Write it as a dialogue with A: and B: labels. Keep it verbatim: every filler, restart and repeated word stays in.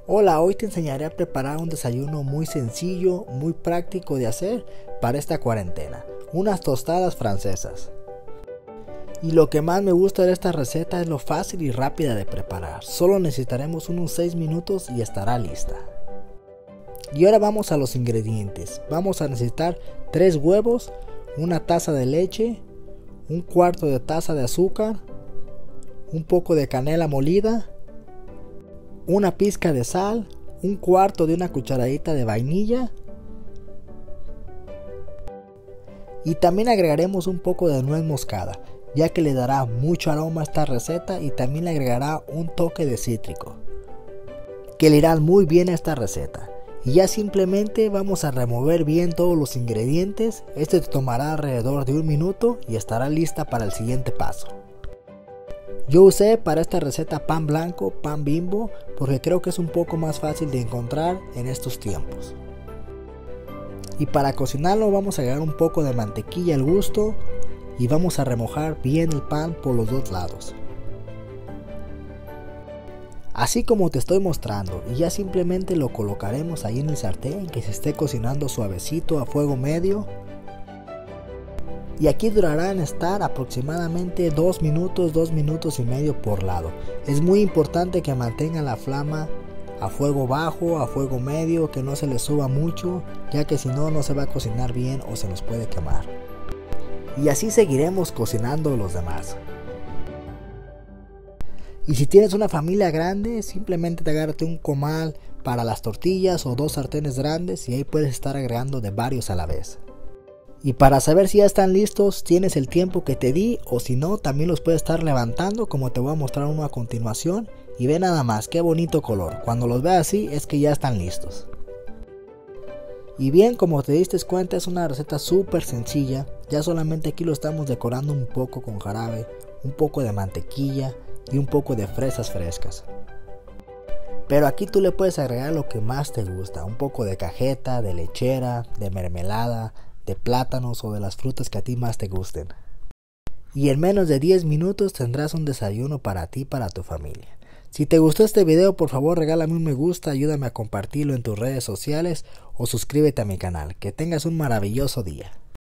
A: Hola, hoy te enseñaré a preparar un desayuno muy sencillo, muy práctico de hacer para esta cuarentena, unas tostadas francesas. Y lo que más me gusta de esta receta es lo fácil y rápida de preparar, solo necesitaremos unos seis minutos y estará lista. Y ahora vamos a los ingredientes, vamos a necesitar tres huevos, una taza de leche, un cuarto de taza de azúcar, un poco de canela molida, una pizca de sal, un cuarto de una cucharadita de vainilla y también agregaremos un poco de nuez moscada, ya que le dará mucho aroma a esta receta y también le agregará un toque de cítrico que le irá muy bien a esta receta. Y ya simplemente vamos a remover bien todos los ingredientes. Este te tomará alrededor de un minuto y estará lista para el siguiente paso. Yo usé para esta receta pan blanco, pan Bimbo, porque creo que es un poco más fácil de encontrar en estos tiempos. Y para cocinarlo vamos a agregar un poco de mantequilla al gusto y vamos a remojar bien el pan por los dos lados. Así como te estoy mostrando, y ya simplemente lo colocaremos ahí en el sartén que se esté cocinando suavecito a fuego medio. Y aquí durará en estar aproximadamente dos minutos, dos minutos y medio por lado. Es muy importante que mantengan la flama a fuego bajo, a fuego medio, que no se le suba mucho, ya que si no, no se va a cocinar bien o se nos puede quemar. Y así seguiremos cocinando los demás. Y si tienes una familia grande, simplemente te agárrate un comal para las tortillas o dos sartenes grandes y ahí puedes estar agregando de varios a la vez. Y para saber si ya están listos, tienes el tiempo que te di, o si no, también los puedes estar levantando como te voy a mostrar uno a continuación. Y ve nada más, qué bonito color. Cuando los veas así es que ya están listos. Y bien, como te diste cuenta, es una receta súper sencilla. Ya solamente aquí lo estamos decorando un poco con jarabe, un poco de mantequilla y un poco de fresas frescas. Pero aquí tú le puedes agregar lo que más te gusta, un poco de cajeta, de lechera, de mermelada, de plátanos o de las frutas que a ti más te gusten. Y en menos de diez minutos tendrás un desayuno para ti y para tu familia. Si te gustó este video, por favor regálame un me gusta, ayúdame a compartirlo en tus redes sociales o suscríbete a mi canal. Que tengas un maravilloso día.